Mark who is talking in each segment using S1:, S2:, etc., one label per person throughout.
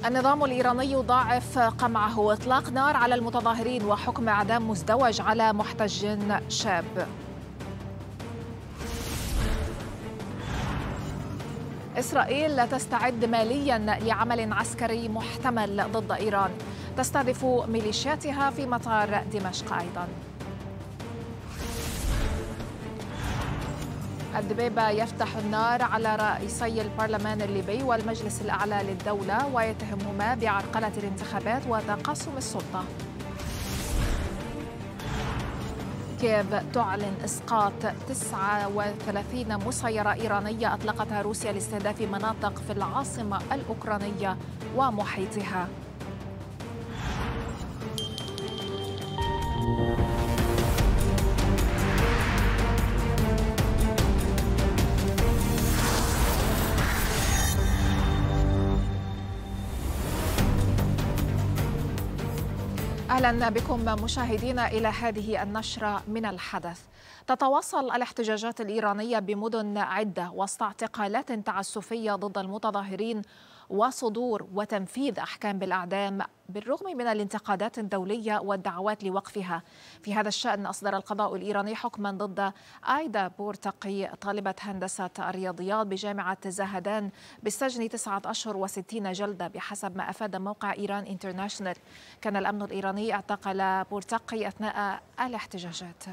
S1: النظام الإيراني يضاعف قمعه وإطلاق نار على المتظاهرين وحكم إعدام مزدوج على محتج شاب. إسرائيل تستعد ماليا لعمل عسكري محتمل ضد إيران، تستهدف ميليشياتها في مطار دمشق أيضا. الدبيبة يفتح النار على رئيسي البرلمان الليبي والمجلس الأعلى للدولة ويتهمهما بعرقلة الانتخابات وتقاسم السلطة. كييف تعلن إسقاط 39 مسيرة إيرانية أطلقتها روسيا لاستهداف مناطق في العاصمة الأوكرانية ومحيطها. أهلا بكم مشاهدينا إلى هذه النشرة من الحدث. تتواصل الاحتجاجات الإيرانية بمدن عدة وسط اعتقالات تعسفية ضد المتظاهرين وصدور وتنفيذ أحكام بالإعدام بالرغم من الانتقادات الدولية والدعوات لوقفها. في هذا الشأن أصدر القضاء الإيراني حكما ضد آيدا بورتقي طالبة هندسة الرياضيات بجامعة زاهدان بالسجن 9 أشهر و60 جلدة بحسب ما أفاد موقع إيران انترناشنال. كان الأمن الإيراني اعتقل بورتقي أثناء الاحتجاجات.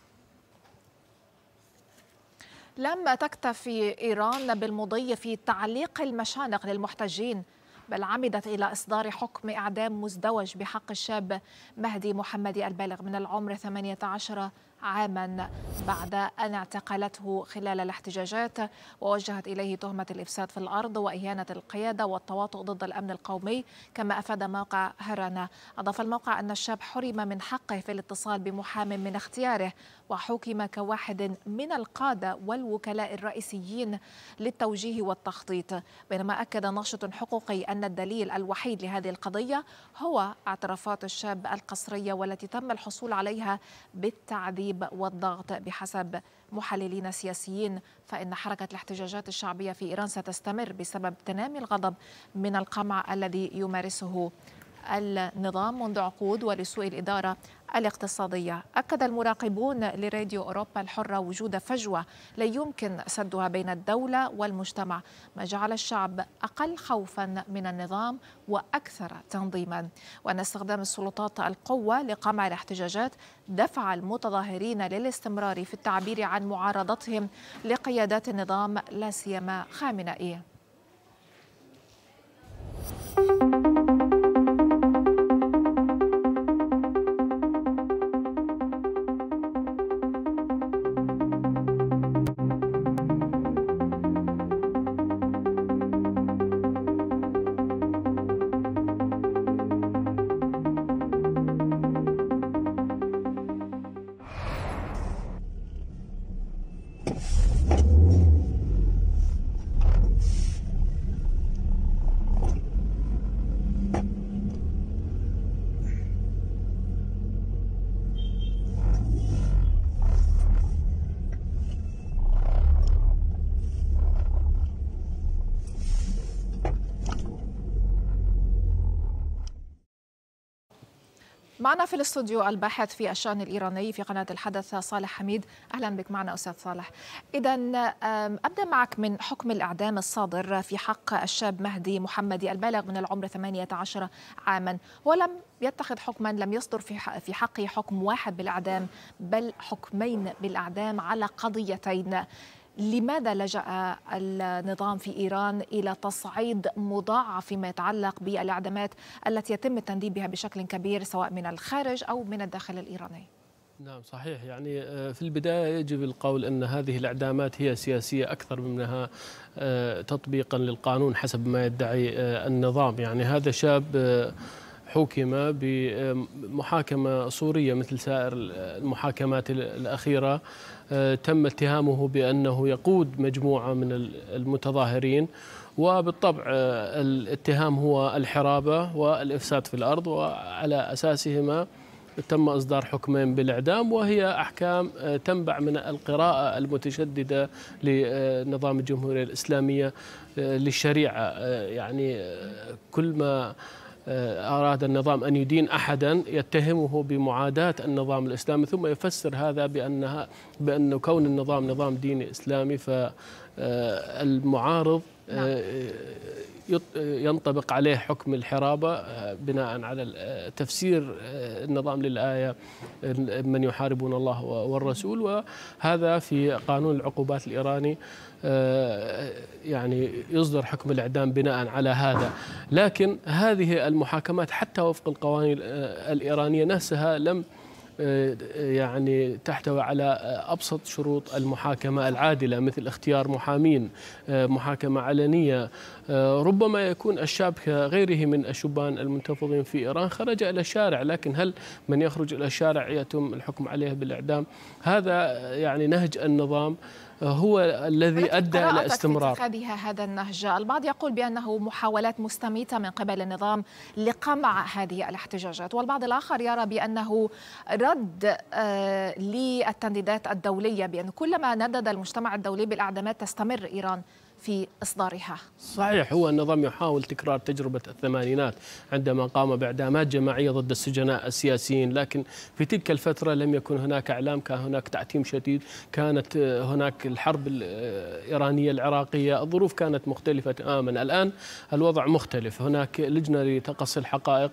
S1: لم تكتفي إيران بالمضي في تعليق المشانق للمحتجين، بل عمدت إلى إصدار حكم إعدام مزدوج بحق الشاب مهدي محمدي البالغ من العمر 18 عاما بعد أن اعتقلته خلال الاحتجاجات ووجهت إليه تهمة الإفساد في الأرض وإهانة القيادة والتواطؤ ضد الأمن القومي. كما أفاد موقع هرانا. أضاف الموقع أن الشاب حرم من حقه في الاتصال بمحام من اختياره وحكم كواحد من القادة والوكلاء الرئيسيين للتوجيه والتخطيط، بينما أكد ناشط حقوقي أن الدليل الوحيد لهذه القضية هو اعترافات الشاب القسرية والتي تم الحصول عليها بالتعذيب والضغط. بحسب محللين سياسيين فإن حركة الاحتجاجات الشعبية في إيران ستستمر بسبب تنامي الغضب من القمع الذي يمارسه النظام منذ عقود ولسوء الإدارة الاقتصادية. أكد المراقبون لراديو أوروبا الحرة وجود فجوة لا يمكن سدها بين الدولة والمجتمع، ما جعل الشعب أقل خوفا من النظام وأكثر تنظيما، وأن استخدام السلطات القوة لقمع الاحتجاجات دفع المتظاهرين للاستمرار في التعبير عن معارضتهم لقيادات النظام لا سيما خامنئي. معنا في الاستوديو الباحث في الشأن الإيراني في قناة الحدث صالح حميد. أهلا بك معنا أستاذ صالح. إذا أبدأ معك من حكم الإعدام الصادر في حق الشاب مهدي محمدي البالغ من العمر 18 عاما. ولم يتخذ حكما، لم يصدر في حقه حكم واحد بالإعدام بل حكمين بالإعدام على قضيتين. لماذا لجأ النظام في إيران إلى تصعيد مضاعف فيما يتعلق بالإعدامات التي يتم التنديد بها بشكل كبير سواء من الخارج أو من الداخل الإيراني؟
S2: نعم صحيح، يعني في البداية يجب القول أن هذه الإعدامات هي سياسية أكثر منها تطبيقا للقانون حسب ما يدعي النظام. يعني هذا شاب حكم بمحاكمة صورية مثل سائر المحاكمات الأخيرة، تم اتهامه بأنه يقود مجموعة من المتظاهرين، وبالطبع الاتهام هو الحرابة والإفساد في الأرض، وعلى أساسهما تم إصدار حكمين بالإعدام، وهي أحكام تنبع من القراءة المتشددة لنظام الجمهورية الإسلامية للشريعة. يعني كل ما أراد النظام أن يدين أحدا يتهمه بمعاداة النظام الإسلامي، ثم يفسر هذا بأن كون النظام نظام ديني إسلامي فالمعارض ينطبق عليه حكم الحرابة بناء على تفسير النظام للآية من يحاربون الله والرسول، وهذا في قانون العقوبات الإيراني يعني يصدر حكم الإعدام بناء على هذا. لكن هذه المحاكمات حتى وفق القوانين الإيرانية نفسها لم يعني تحتوي على أبسط شروط المحاكمة العادلة، مثل اختيار محامين، محاكمة علنية. ربما يكون الشاب كغيره من الشبان المنتفضين في إيران خرج إلى الشارع، لكن هل من يخرج إلى الشارع يتم الحكم عليه بالإعدام؟ هذا يعني نهج النظام هو الذي أدى إلى استمرار
S1: اتخاذها هذا النهج. البعض يقول بأنه محاولات مستميتة من قبل النظام لقمع هذه الاحتجاجات، والبعض الآخر يرى بأنه رد للتنديدات الدولية، بأن كلما ندد المجتمع الدولي بالإعدامات تستمر إيران في إصدارها.
S2: صحيح، هو النظام يحاول تكرار تجربة الثمانينات عندما قام بإعدامات جماعية ضد السجناء السياسيين، لكن في تلك الفترة لم يكن هناك إعلام، كان هناك تعتيم شديد، كانت هناك الحرب الإيرانية العراقية، الظروف كانت مختلفة تماما. الآن الوضع مختلف، هناك لجنة لتقصي الحقائق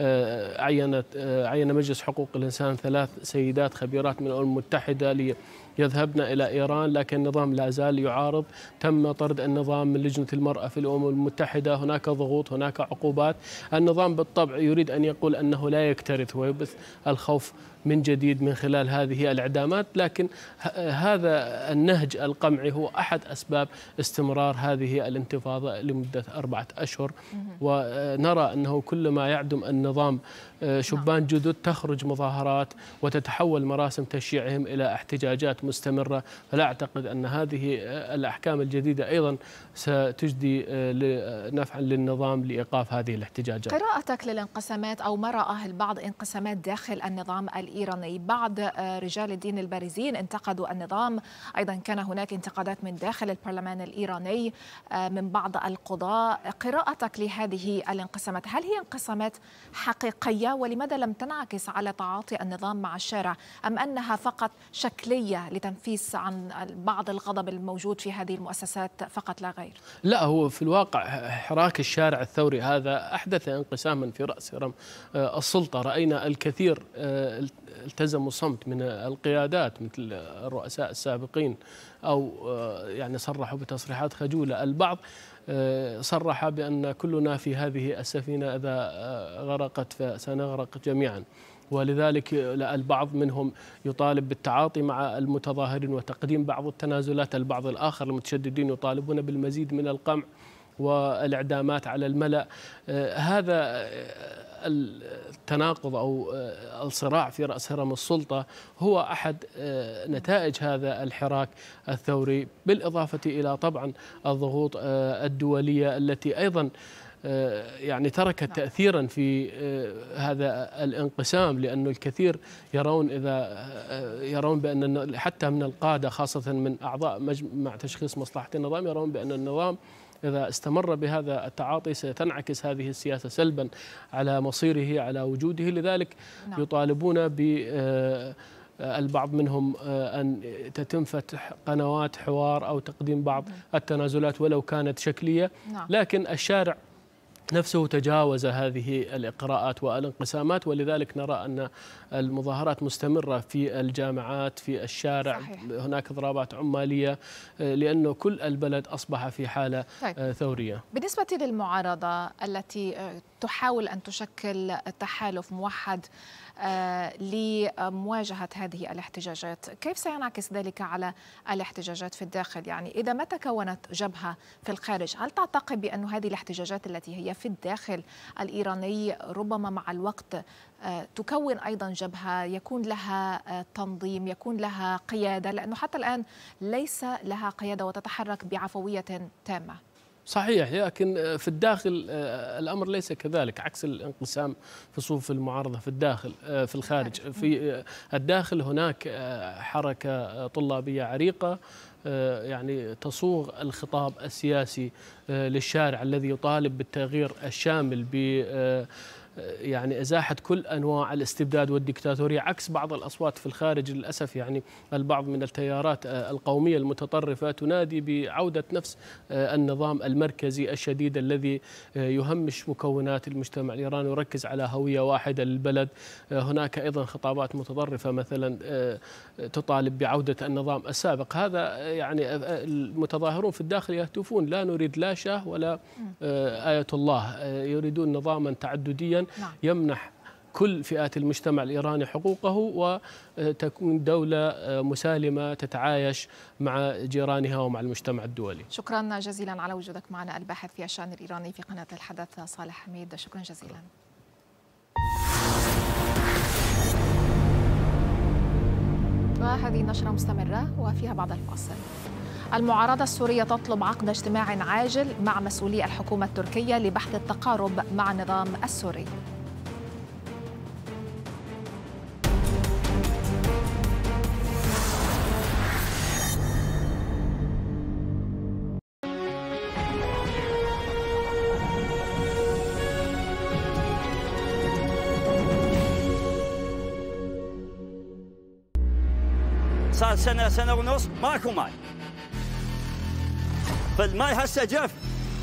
S2: عين مجلس حقوق الإنسان 3 سيدات خبيرات من الأمم المتحدة يذهبن إلى إيران، لكن النظام لا زال يعارض. تم طرد النظام من لجنة المرأة في الأمم المتحدة، هناك ضغوط، هناك عقوبات. النظام بالطبع يريد أن يقول أنه لا يكترث ويبث الخوف من جديد من خلال هذه الإعدامات، لكن هذا النهج القمعي هو أحد أسباب استمرار هذه الانتفاضة لمدة 4 أشهر. ونرى أنه كلما يعدم النظام شبان جدد تخرج مظاهرات وتتحول مراسم تشييعهم إلى احتجاجات مستمرة، فلا أعتقد أن هذه الأحكام الجديدة أيضا ستجدي نفعا للنظام لإيقاف هذه الاحتجاجات.
S1: قراءتك للانقسامات أو ما رآه البعض انقسامات داخل النظام الإيراني، بعض رجال الدين البارزين انتقدوا النظام، أيضا كان هناك انتقادات من داخل البرلمان الإيراني من بعض القضاة. قراءتك لهذه الانقسامات، هل هي انقسامات حقيقية؟ ولماذا لم تنعكس على تعاطي النظام مع الشارع، أم أنها فقط شكلية لتنفيس عن بعض الغضب الموجود في هذه المؤسسات فقط لا غير؟
S2: لا، هو في الواقع حراك الشارع الثوري هذا أحدث انقساما في رأس هرم السلطة. رأينا الكثير التزموا الصمت من القيادات مثل الرؤساء السابقين، أو يعني صرحوا بتصريحات خجولة. البعض صرح بأن كلنا في هذه السفينة إذا غرقت فسنغرق جميعا، ولذلك البعض منهم يطالب بالتعاطي مع المتظاهرين وتقديم بعض التنازلات. البعض الآخر المتشددين يطالبون بالمزيد من القمع والإعدامات على الملأ. هذا التناقض أو الصراع في رأس هرم السلطة هو أحد نتائج هذا الحراك الثوري، بالإضافة إلى طبعا الضغوط الدولية التي أيضا يعني تركت تأثيرا في هذا الانقسام، لأن الكثير يرون بأن حتى من القادة خاصة من أعضاء مجمع تشخيص مصلحة النظام يرون بأن النظام إذا استمر بهذا التعاطي ستنعكس هذه السياسة سلبا على مصيره، على وجوده. لذلك يطالبون البعض منهم أن تتم فتح قنوات حوار أو تقديم بعض التنازلات ولو كانت شكلية. لكن الشارع نفسه تجاوز هذه الإقراءات والانقسامات، ولذلك نرى أن المظاهرات مستمرة في الجامعات، في الشارع. صحيح. هناك إضرابات عمالية لأنه كل البلد أصبح في حالة ثورية.
S1: بالنسبة للمعارضة التي تحاول أن تشكل تحالف موحد لمواجهة هذه الاحتجاجات، كيف سينعكس ذلك على الاحتجاجات في الداخل؟ يعني إذا ما تكونت جبهة في الخارج، هل تعتقد بأن هذه الاحتجاجات التي هي في الداخل الإيراني ربما مع الوقت تكون أيضا جبهة يكون لها تنظيم، يكون لها قيادة، لأنه حتى الآن ليس لها قيادة وتتحرك بعفوية تامة؟
S2: صحيح، لكن في الداخل الأمر ليس كذلك، عكس الانقسام في صفوف المعارضة في الداخل. في الخارج، في الداخل هناك حركة طلابية عريقة يعني تصوغ الخطاب السياسي للشارع الذي يطالب بالتغيير الشامل، ب يعني إزاحة كل أنواع الاستبداد والديكتاتورية، عكس بعض الأصوات في الخارج للأسف. يعني البعض من التيارات القومية المتطرفة تنادي بعودة نفس النظام المركزي الشديد الذي يهمش مكونات المجتمع الإيراني ويركز على هوية واحدة للبلد. هناك أيضا خطابات متطرفة مثلا تطالب بعودة النظام السابق. هذا يعني المتظاهرون في الداخل يهتفون: لا نريد لا شاه ولا آية الله، يريدون نظاما تعدديا يمنح كل فئات المجتمع الإيراني حقوقه، وتكون دولة مسالمة تتعايش مع جيرانها ومع المجتمع الدولي.
S1: شكرا جزيلا على وجودك معنا، الباحث في الشأن الإيراني في قناة الحدث صالح حميد، شكرا جزيلا. وهذه النشرة مستمرة وفيها بعض الفاصل. المعارضة السورية تطلب عقد اجتماع عاجل مع مسؤولي الحكومة التركية لبحث التقارب مع النظام السوري.
S3: صار سنة ونص ماكو ماي، فالماي هسه جف.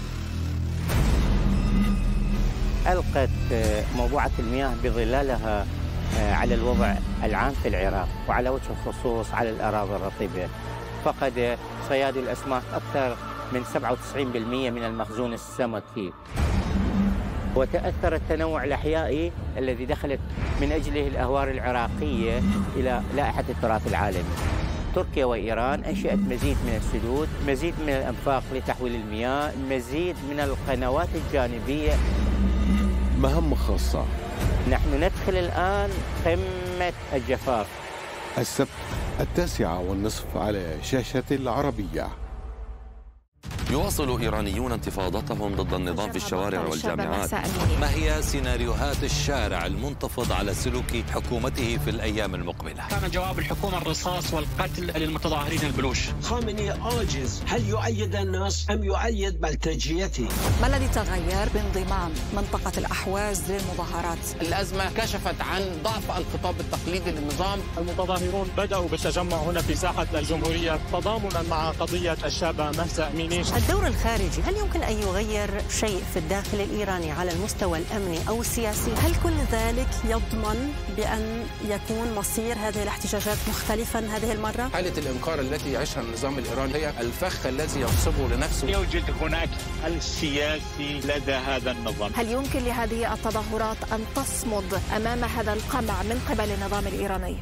S4: ألقت موضوعة المياه بظلالها على الوضع العام في العراق، وعلى وجه الخصوص على الأراضي الرطبة. فقد صيادي الأسماك أكثر من 97% من المخزون السمكي، وتأثر التنوع الأحيائي الذي دخلت من أجله الأهوار العراقية إلى لائحة التراث العالمي. تركيا وإيران أنشأت مزيد من السدود، مزيد من الأنفاق لتحويل المياه، مزيد من القنوات الجانبية.
S5: مهمة خاصة.
S4: نحن ندخل الآن قمة الجفاف.
S5: السبت 9:30 على شاشة العربية.
S6: يواصل إيرانيون انتفاضتهم ضد النظام في الشوارع والجامعات.
S7: ما هي سيناريوهات الشارع المنتفض على سلوك حكومته في الأيام المقبلة؟
S8: كان جواب الحكومة الرصاص والقتل للمتظاهرين البلوش.
S9: خامنئي عاجز، هل يؤيد الناس أم يؤيد بلطجيته؟
S10: ما الذي تغير بانضمام منطقة الأحواز للمظاهرات؟
S11: الأزمة كشفت عن ضعف الخطاب التقليدي للنظام.
S8: المتظاهرون بدأوا بالتجمع هنا في ساحة الجمهورية تضامنا مع قضية الشابة مهسا أميني.
S10: الدور الخارجي هل يمكن أن يغير شيء في الداخل الإيراني على المستوى الأمني أو السياسي؟ هل كل ذلك يضمن بأن يكون مصير هذه الاحتجاجات مختلفا هذه المرة؟
S11: حالة الإنكار التي يعيشها النظام الإيراني هي الفخ الذي ينصبه لنفسه.
S8: يوجد هناك السياسي لدى هذا النظام.
S1: هل يمكن لهذه التظاهرات أن تصمد أمام هذا القمع من قبل النظام الإيراني؟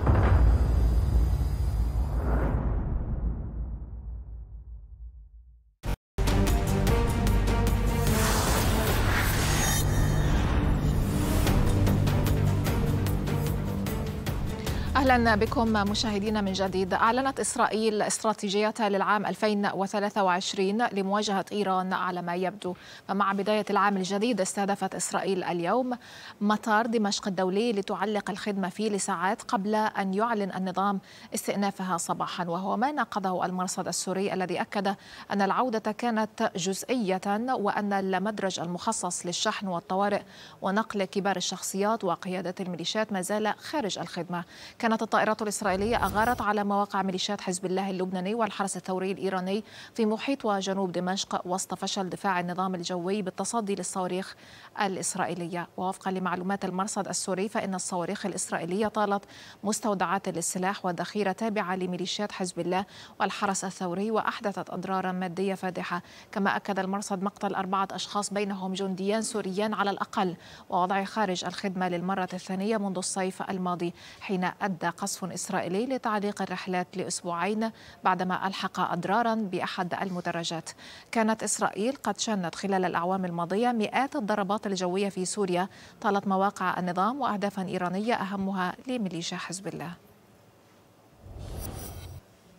S1: أهلا بكم مشاهدينا من جديد. أعلنت إسرائيل استراتيجيتها للعام 2023 لمواجهة إيران على ما يبدو. فمع بداية العام الجديد استهدفت إسرائيل اليوم مطار دمشق الدولي لتعلق الخدمة فيه لساعات قبل أن يعلن النظام استئنافها صباحا، وهو ما ناقضه المرصد السوري الذي أكد أن العودة كانت جزئية وأن المدرج المخصص للشحن والطوارئ ونقل كبار الشخصيات وقيادة الميليشيات ما زال خارج الخدمة. كانت الطائرات الإسرائيلية أغارت على مواقع ميليشيات حزب الله اللبناني والحرس الثوري الإيراني في محيط وجنوب دمشق وسط فشل دفاع النظام الجوي بالتصدي للصواريخ الإسرائيلية. ووفقا لمعلومات المرصد السوري فإن الصواريخ الإسرائيلية طالت مستودعات للسلاح وذخيرة تابعة لميليشيات حزب الله والحرس الثوري وأحدثت أضرارا مادية فادحة. كما أكد المرصد مقتل 4 أشخاص بينهم جنديان سوريان على الأقل ووضع خارج الخدمة للمرة الثانية منذ الصيف الماضي، حين أدى قصف إسرائيلي لتعليق الرحلات لأسبوعين بعدما ألحق أضرارا بأحد المدرجات. كانت إسرائيل قد شنت خلال الأعوام الماضية مئات الضربات الجوية في سوريا طالت مواقع النظام وأهدافا إيرانية أهمها لميليشيا حزب الله.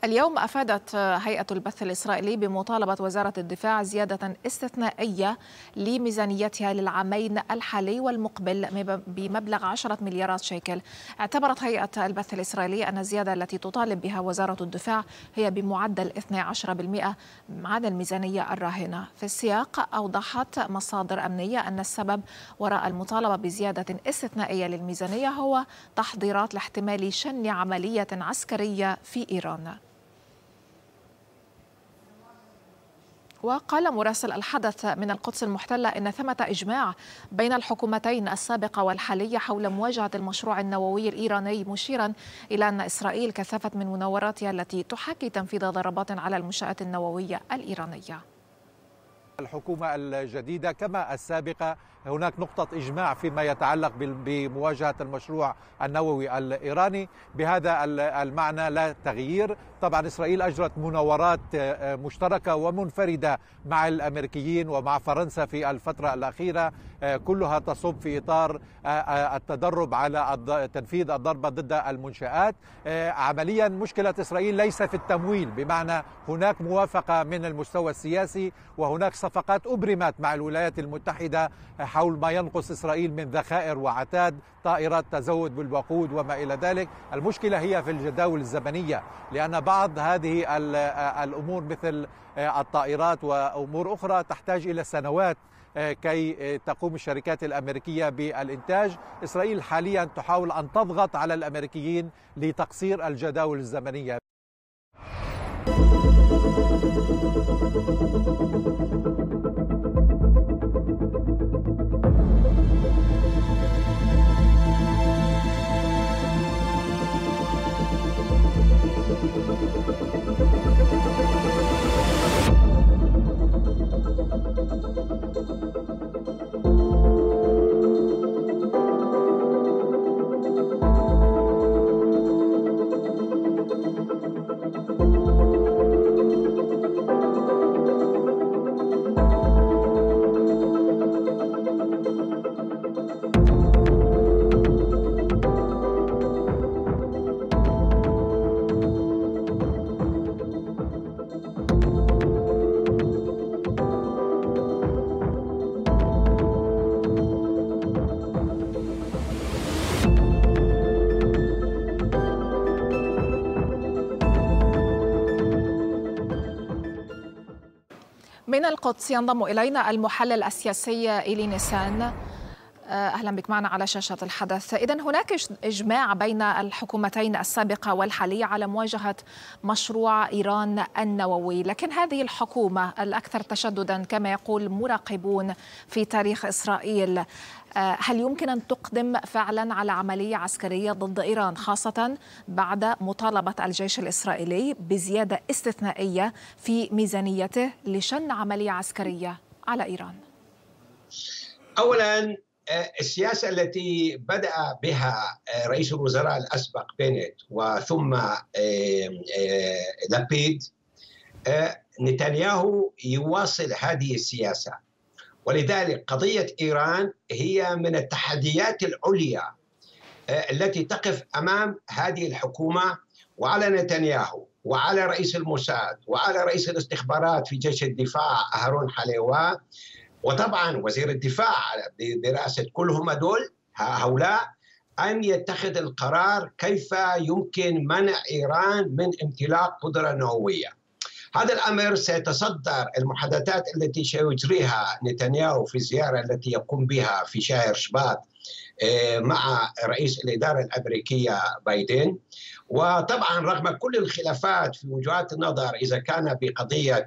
S1: اليوم أفادت هيئة البث الإسرائيلي بمطالبة وزارة الدفاع زيادة استثنائية لميزانيتها للعامين الحالي والمقبل بمبلغ 10 مليارات شيكل. اعتبرت هيئة البث الإسرائيلي أن الزيادة التي تطالب بها وزارة الدفاع هي بمعدل 12% عن الميزانية الراهنة. في السياق أوضحت مصادر أمنية أن السبب وراء المطالبة بزيادة استثنائية للميزانية هو تحضيرات لاحتمال شن عملية عسكرية في إيران. وقال مراسل الحدث من القدس المحتلة إن ثمة إجماع بين الحكومتين السابقة والحالية حول مواجهة المشروع النووي الإيراني، مشيرا إلى أن إسرائيل كثفت من مناوراتها التي تحاكي تنفيذ ضربات على المنشآت النووية الإيرانية.
S12: الحكومة الجديدة كما السابقة هناك نقطة إجماع فيما يتعلق بمواجهة المشروع النووي الإيراني، بهذا المعنى لا تغيير. طبعا إسرائيل أجرت مناورات مشتركة ومنفردة مع الأمريكيين ومع فرنسا في الفترة الأخيرة، كلها تصب في إطار التدرب على تنفيذ الضربة ضد المنشآت. عمليا مشكلة إسرائيل ليس في التمويل، بمعنى هناك موافقة من المستوى السياسي وهناك صفقات أبرمت مع الولايات المتحدة حول ما ينقص إسرائيل من ذخائر وعتاد، طائرات تزود بالوقود وما إلى ذلك. المشكلة هي في الجداول الزمنية، لأن بعض هذه الأمور مثل الطائرات وأمور أخرى تحتاج إلى سنوات كي تقوم الشركات الأمريكية بالإنتاج. إسرائيل حاليا تحاول أن تضغط على الأمريكيين لتقصير الجداول الزمنية.
S1: من القدس ينضم إلينا المحلل السياسي إيلي نيسان. أهلا بك معنا على شاشة الحدث. إذن هناك إجماع بين الحكومتين السابقة والحالية على مواجهة مشروع إيران النووي، لكن هذه الحكومة الأكثر تشددا كما يقول مراقبون في تاريخ إسرائيل، هل يمكن أن تقدم فعلا على عملية عسكرية ضد إيران، خاصة بعد مطالبة الجيش الإسرائيلي بزيادة استثنائية في ميزانيته لشن عملية عسكرية على إيران؟
S9: أولا السياسة التي بدأ بها رئيس الوزراء الأسبق بنت وثم لابيد، نتنياهو يواصل هذه السياسة، ولذلك قضية إيران هي من التحديات العليا التي تقف أمام هذه الحكومة وعلى نتنياهو وعلى رئيس الموساد وعلى رئيس الاستخبارات في جيش الدفاع هارون حليوة، وطبعا وزير الدفاع برئاسة كلهم هؤلاء أن يتخذ القرار كيف يمكن منع إيران من امتلاك قدرة نووية. هذا الأمر سيتصدر المحادثات التي سيجريها نتنياهو في الزيارة التي يقوم بها في شهر شباط مع رئيس الإدارة الأمريكية بايدن. وطبعا رغم كل الخلافات في وجهات النظر، إذا كان بقضية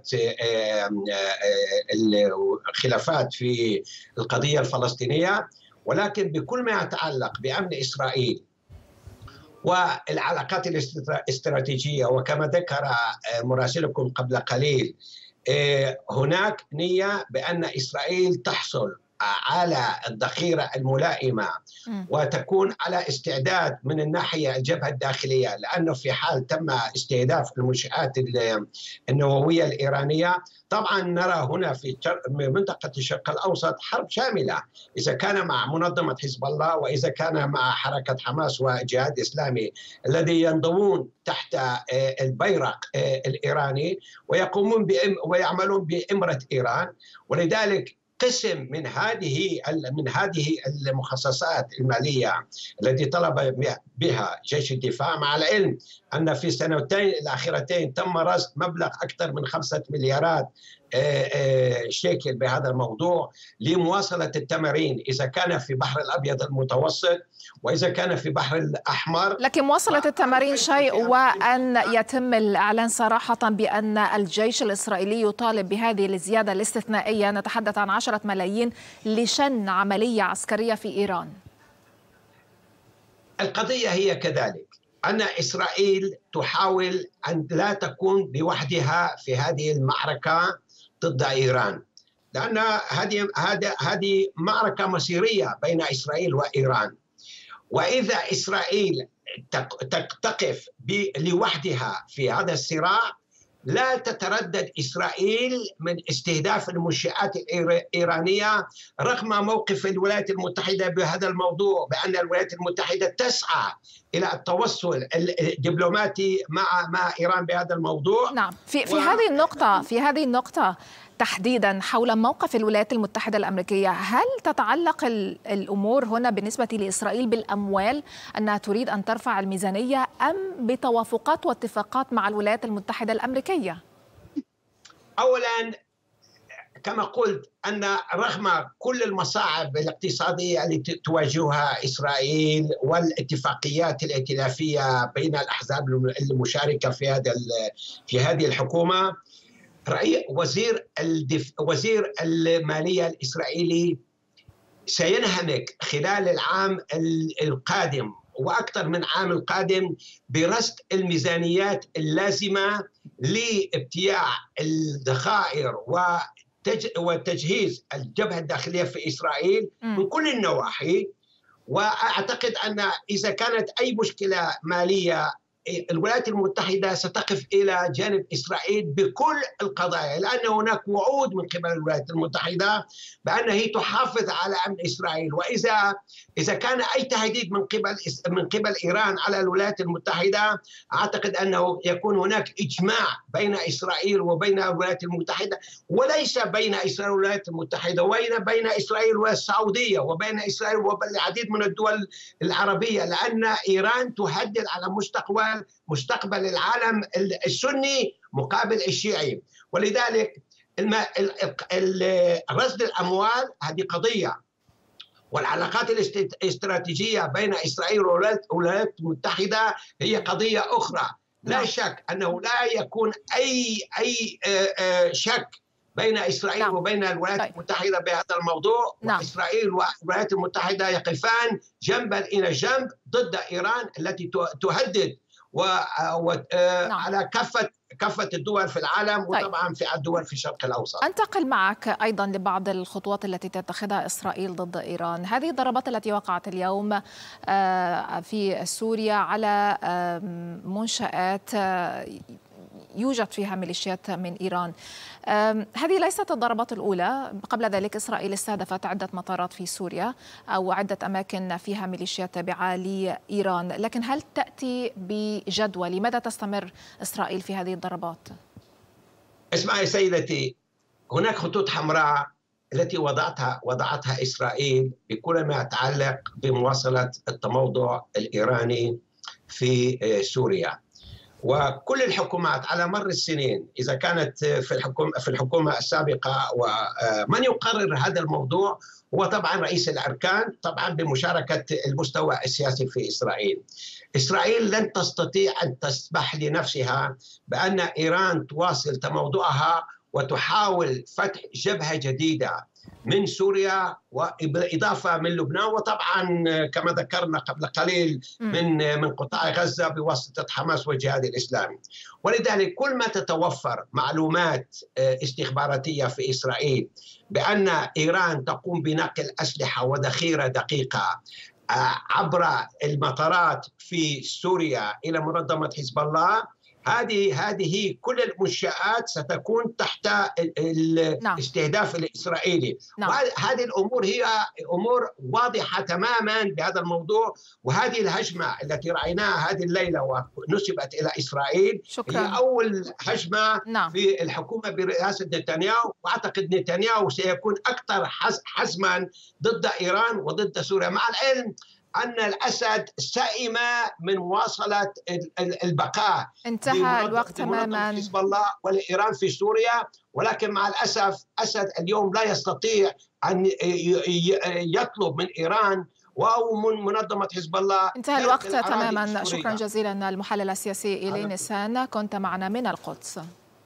S9: الخلافات في القضية الفلسطينية، ولكن بكل ما يتعلق بأمن إسرائيل والعلاقات الاستراتيجية، وكما ذكر مراسلكم قبل قليل هناك نية بأن إسرائيل تحصل على الذخيرة الملائمة وتكون على استعداد من الناحية الجبهة الداخلية، لأنه في حال تم استهداف المنشآت النووية الإيرانية طبعا نرى هنا في منطقة الشرق الأوسط حرب شاملة، إذا كان مع منظمة حزب الله وإذا كان مع حركة حماس وجهاد إسلامي الذي ينضمون تحت البيرق الإيراني ويقومون ويعملون بإمرة إيران. ولذلك قسم من هذه المخصصات المالية التي طلب بها جيش الدفاع، مع العلم أن في السنتين الأخيرتين تم رصد مبلغ أكثر من 5 مليارات شيكل بهذا الموضوع لمواصلة التمارين، إذا كان في بحر الأبيض المتوسط وإذا كان في بحر الأحمر.
S1: لكن مواصلة التمارين شيء، وأن يتم الإعلان صراحة بأن الجيش الإسرائيلي يطالب بهذه الزيادة الاستثنائية، نتحدث عن 10 ملايين لشن عملية عسكرية في إيران.
S9: القضية هي كذلك أن إسرائيل تحاول أن لا تكون بوحدها في هذه المعركة ضد إيران، لأن هذه معركة مصيرية بين إسرائيل وإيران، وإذا إسرائيل تقف لوحدها في هذا الصراع لا تتردد إسرائيل من استهداف المنشآت الإيرانية، رغم موقف الولايات المتحدة بهذا الموضوع، بأن الولايات المتحدة تسعى إلى التوصل الدبلوماسي مع إيران بهذا الموضوع.
S1: نعم، في هذه النقطة تحديدا حول موقف الولايات المتحدة الأمريكية، هل تتعلق الأمور هنا بالنسبة لإسرائيل بالأموال أنها تريد أن ترفع الميزانية، أم بتوافقات واتفاقات مع الولايات المتحدة الأمريكية؟
S9: أولا كما قلت أن رغم كل المصاعب الاقتصادية التي تواجهها إسرائيل والاتفاقيات الائتلافية بين الأحزاب المشاركة في هذه الحكومة، وزير المالية الإسرائيلي سينهمك خلال العام القادم وأكثر من عام القادم برصد الميزانيات اللازمة لابتياع الذخائر وتجهيز الجبهة الداخلية في إسرائيل من كل النواحي. وأعتقد أن إذا كانت أي مشكلة مالية الولايات المتحدة ستقف إلى جانب إسرائيل بكل القضايا، لأن هناك وعود من قبل الولايات المتحدة بأنها تحافظ على أمن إسرائيل، وإذا كان أي تهديد من قبل إيران على الولايات المتحدة، أعتقد أنه يكون هناك إجماع بين إسرائيل وبين الولايات المتحدة، وليس بين إسرائيل والولايات المتحدة، وبين إسرائيل والسعودية، وبين إسرائيل والعديد من الدول العربية، لأن إيران تهدد على مستقبل العالم السني مقابل الشيعي. ولذلك رصد الأموال هذه قضية، والعلاقات الاستراتيجية بين إسرائيل والولايات المتحدة هي قضية أخرى. لا شك أنه لا يكون أي شك بين إسرائيل وبين الولايات المتحدة بهذا الموضوع، وإسرائيل والولايات المتحدة يقفان جنبا إلى جنب ضد إيران التي تهدد على كافة الدول في العالم، وطبعا في الدول في الشرق الأوسط.
S1: أنتقل معك أيضا لبعض الخطوات التي تتخذها إسرائيل ضد إيران. هذه الضربات التي وقعت اليوم في سوريا على منشآت يوجد فيها ميليشيات من إيران، هذه ليست الضربات الأولى. قبل ذلك إسرائيل استهدفت عدة مطارات في سوريا أو عدة أماكن فيها ميليشيات تابعة لإيران، لكن هل تأتي بجدوى؟ لماذا تستمر إسرائيل في هذه الضربات؟
S9: اسمعي سيدتي، هناك خطوط حمراء التي وضعتها إسرائيل بكل ما يتعلق بمواصلة التموضع الإيراني في سوريا. وكل الحكومات على مر السنين، إذا كانت في الحكومة السابقة، ومن يقرر هذا الموضوع هو طبعا رئيس الأركان، طبعا بمشاركة المستوى السياسي في إسرائيل. إسرائيل لن تستطيع أن تسمح لنفسها بأن إيران تواصل تموضعها وتحاول فتح جبهة جديدة من سوريا وبالإضافة من لبنان، وطبعا كما ذكرنا قبل قليل من قطاع غزة بواسطة حماس والجهاد الإسلامي. ولذلك كل ما تتوفر معلومات استخباراتية في إسرائيل بأن إيران تقوم بنقل أسلحة وذخيرة دقيقة عبر المطارات في سوريا إلى منظمة حزب الله، هذه كل المنشآت ستكون تحت الاستهداف الإسرائيلي. وهذه الأمور هي أمور واضحة تماما بهذا الموضوع. وهذه الهجمة التي رأيناها هذه الليلة ونسبت إلى إسرائيل هي أول هجمة في الحكومة برئاسة نتنياهو، وأعتقد نتنياهو سيكون أكثر حزما ضد إيران وضد سوريا، مع العلم أن الأسد سئم من مواصلة البقاء.
S1: انتهى الوقت تماما.
S9: حزب الله ولإيران في سوريا، ولكن مع الأسف أسد اليوم لا يستطيع أن يطلب من إيران أو من منظمة حزب الله.
S1: انتهى الوقت تماما. شكرا جزيلا المحلل السياسي إيلي نيسان، كنت معنا من القدس.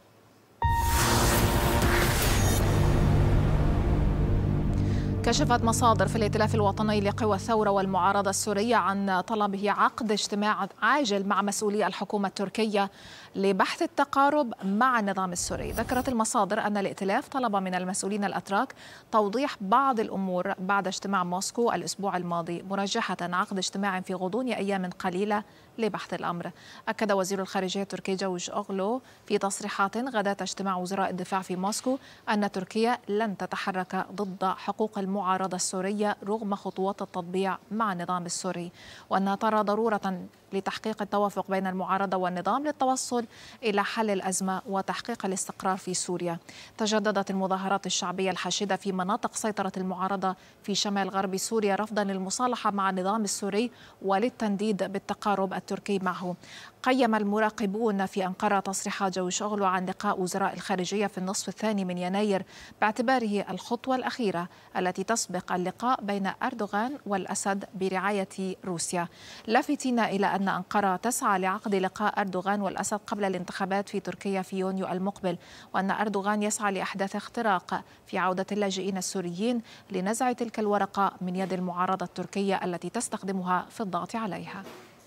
S1: كشفت مصادر في الائتلاف الوطني لقوى الثورة والمعارضة السورية عن طلبه عقد اجتماع عاجل مع مسؤولي الحكومة التركية لبحث التقارب مع النظام السوري. ذكرت المصادر أن الائتلاف طلب من المسؤولين الأتراك توضيح بعض الأمور بعد اجتماع موسكو الأسبوع الماضي، مرجحة عقد اجتماع في غضون أيام قليلة لبحث الأمر. أكد وزير الخارجية التركي جورج أوغلو في تصريحات غداة اجتماع وزراء الدفاع في موسكو أن تركيا لن تتحرك ضد حقوق المعارضة السورية رغم خطوات التطبيع مع النظام السوري، وأنها ترى ضرورة لتحقيق التوافق بين المعارضة والنظام للتوصل إلى حل الأزمة وتحقيق الاستقرار في سوريا. تجددت المظاهرات الشعبية الحاشدة في مناطق سيطرة المعارضة في شمال غرب سوريا رفضا للمصالحة مع النظام السوري وللتنديد بالتقارب التركي معه. قيم المراقبون في أنقرة تصريحات جورج أوغلو عن لقاء وزراء الخارجية في النصف الثاني من يناير باعتباره الخطوة الأخيرة التي تسبق اللقاء بين أردوغان والأسد برعاية روسيا، لافتين إلى أن أنقرة تسعى لعقد لقاء أردوغان والأسد قبل الانتخابات في تركيا في يونيو المقبل، وأن أردوغان يسعى لإحداث اختراق في عودة اللاجئين السوريين لنزع تلك الورقة من يد المعارضة التركية التي تستخدمها في الضغط عليها.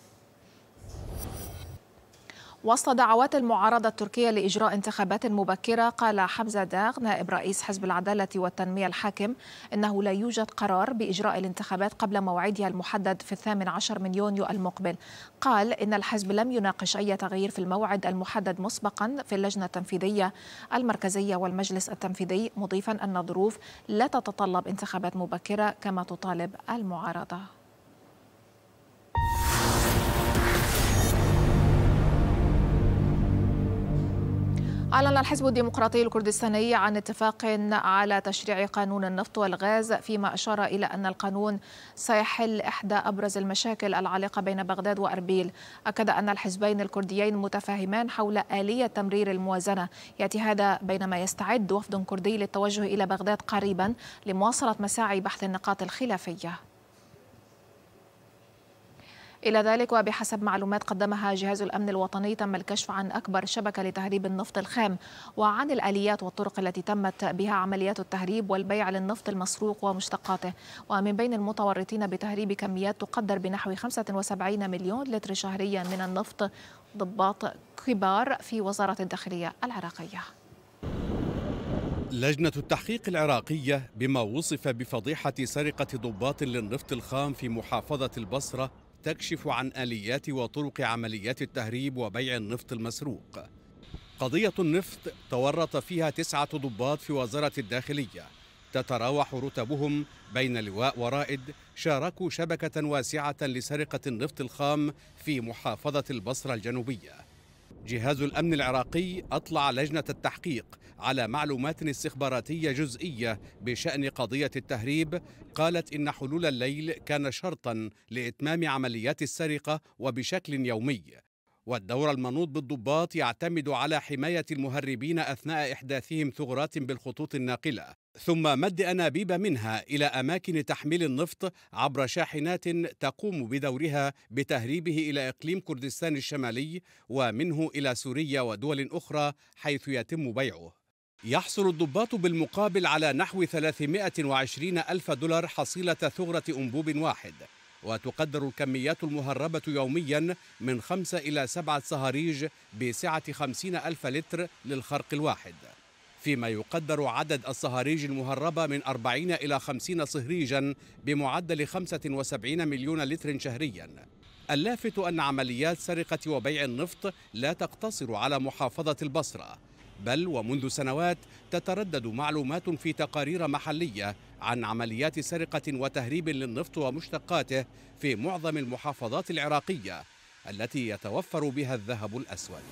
S1: وسط دعوات المعارضة التركية لإجراء انتخابات مبكرة، قال حمزة داغ نائب رئيس حزب العدالة والتنمية الحاكم إنه لا يوجد قرار بإجراء الانتخابات قبل موعدها المحدد في 18 من يونيو المقبل. قال إن الحزب لم يناقش أي تغيير في الموعد المحدد مسبقا في اللجنة التنفيذية المركزية والمجلس التنفيذي، مضيفا أن الظروف لا تتطلب انتخابات مبكرة كما تطالب المعارضة. أعلن الحزب الديمقراطي الكردستاني عن اتفاق على تشريع قانون النفط والغاز، فيما أشار إلى أن القانون سيحل إحدى أبرز المشاكل العالقة بين بغداد وأربيل. أكد أن الحزبين الكرديين متفاهمان حول آلية تمرير الموازنة. يأتي هذا بينما يستعد وفد كردي للتوجه إلى بغداد قريبا لمواصلة مساعي بحث النقاط الخلافية. إلى ذلك وبحسب معلومات قدمها جهاز الأمن الوطني، تم الكشف عن أكبر شبكة لتهريب النفط الخام وعن الآليات والطرق التي تمت بها عمليات التهريب والبيع للنفط المسروق ومشتقاته. ومن بين المتورطين بتهريب كميات تقدر بنحو 75 مليون لتر شهريا من النفط ضباط كبار في وزارة الداخلية العراقية.
S13: لجنة التحقيق العراقية بما وصف بفضيحة سرقة ضباط للنفط الخام في محافظة البصرة تكشف عن آليات وطرق عمليات التهريب وبيع النفط المسروق. قضية النفط تورط فيها 9 ضباط في وزارة الداخلية، تتراوح رتبهم بين لواء ورائد، شاركوا شبكة واسعة لسرقة النفط الخام في محافظة البصرة الجنوبية. جهاز الأمن العراقي أطلع لجنة التحقيق على معلومات استخباراتية جزئية بشأن قضية التهريب، قالت إن حلول الليل كان شرطا لإتمام عمليات السرقة وبشكل يومي، والدور المنوط بالضباط يعتمد على حماية المهربين أثناء إحداثهم ثغرات بالخطوط الناقلة، ثم مد أنابيب منها إلى أماكن تحميل النفط عبر شاحنات تقوم بدورها بتهريبه إلى إقليم كردستان الشمالي ومنه إلى سوريا ودول أخرى حيث يتم بيعه. يحصل الضباط بالمقابل على نحو 320 ألف دولار حصيلة ثغرة أنبوب واحد، وتقدر الكميات المهربة يوميا من 5 إلى 7 صهاريج بسعة 50 ألف لتر للخرق الواحد، فيما يقدر عدد الصهاريج المهربة من 40 إلى 50 صهريجا بمعدل 75 مليون لتر شهريا. اللافت أن عمليات سرقة وبيع النفط لا تقتصر على محافظة البصرة، بل ومنذ سنوات تتردد معلومات في تقارير محلية عن عمليات سرقة وتهريب للنفط ومشتقاته في معظم المحافظات العراقية التي يتوفر بها الذهب الأسود.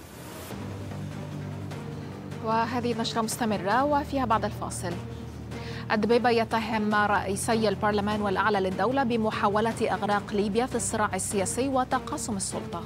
S1: وهذه النشرة مستمرة وفيها بعد الفاصل. الدبيبة يتهم رئيسي البرلمان والأعلى للدولة بمحاولة إغراق ليبيا في الصراع السياسي وتقاسم السلطة.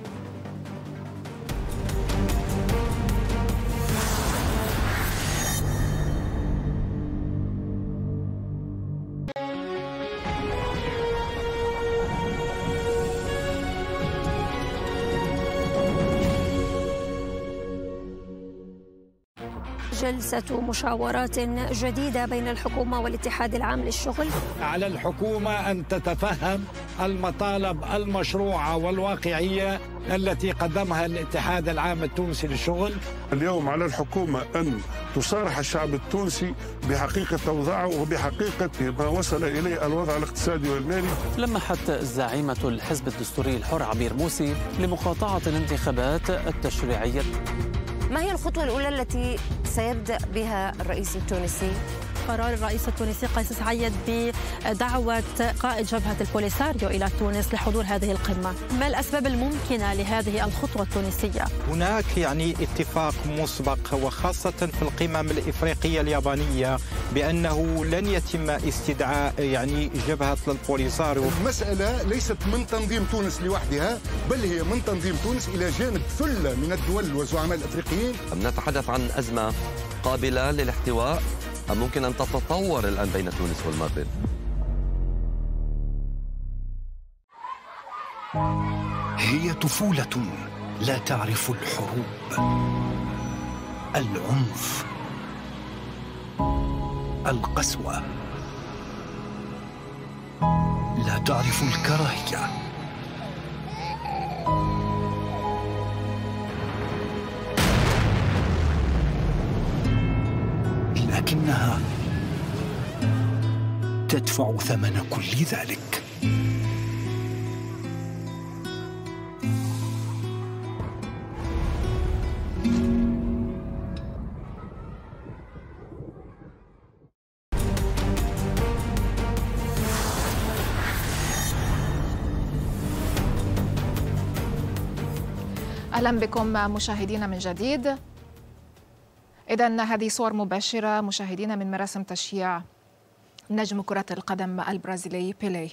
S14: جلسة مشاورات جديدة بين الحكومة والاتحاد العام للشغل.
S15: على الحكومة أن تتفهم المطالب المشروعة والواقعية التي قدمها الاتحاد العام التونسي للشغل.
S16: اليوم على الحكومة أن تصارح الشعب التونسي بحقيقة أوضاعه وبحقيقة ما وصل إليه الوضع الاقتصادي والمالي.
S17: لمحت زعيمة الحزب الدستوري الحر عبير موسي لمقاطعة الانتخابات التشريعية.
S14: ما هي الخطوة الأولى التي سيبدأ بها الرئيس التونسي؟
S10: قرار الرئيس التونسي قيس سعيد بدعوة قائد جبهة البوليساريو إلى تونس لحضور هذه القمة. ما الأسباب الممكنة لهذه الخطوة التونسية؟
S18: هناك اتفاق مسبق وخاصة في القمم الإفريقية اليابانية بأنه لن يتم استدعاء جبهة البوليساريو.
S19: المسألة ليست من تنظيم تونس لوحدها، بل هي من تنظيم تونس إلى جانب ثلة من الدول والزعماء الأفريقيين.
S6: نتحدث عن أزمة قابلة للاحتواء أم ممكن أن تتطور الآن بين تونس والمغرب؟
S20: هي طفولة لا تعرف الحروب، العنف، القسوة، لا تعرف الكراهية. لكنها تدفع ثمن كل ذلك.
S1: أهلا بكم مشاهدينا من جديد. إذن هذه صور مباشرة مشاهدينا من مراسم تشييع نجم كرة القدم البرازيلي بيليه.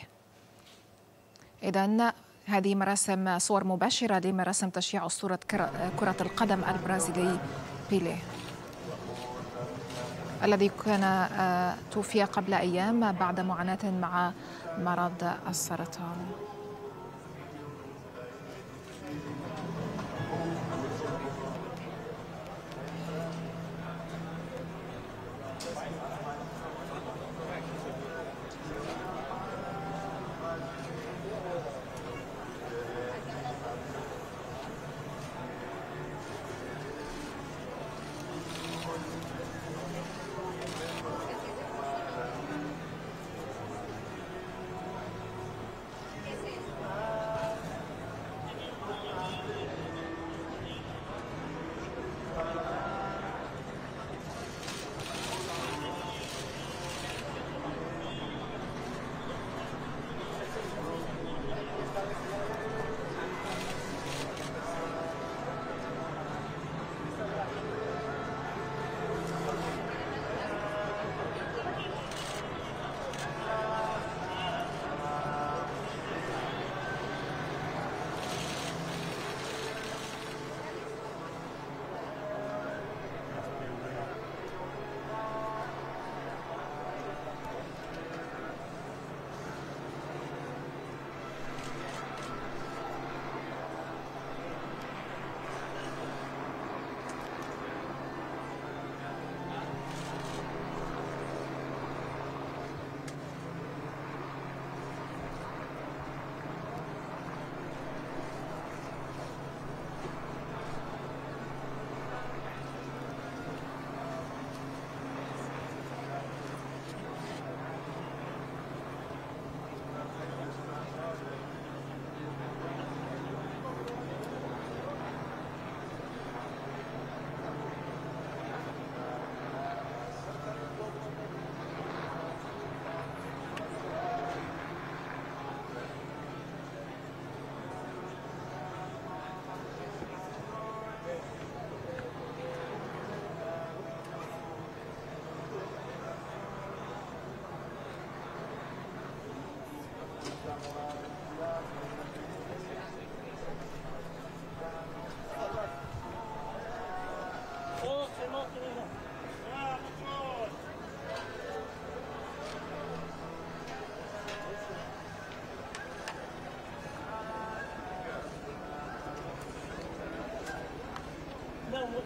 S1: إذن هذه مراسم صور مباشرة لمراسم تشييع أسطورة كرة القدم البرازيلي بيليه الذي كان توفي قبل أيام بعد معاناة مع مرض السرطان.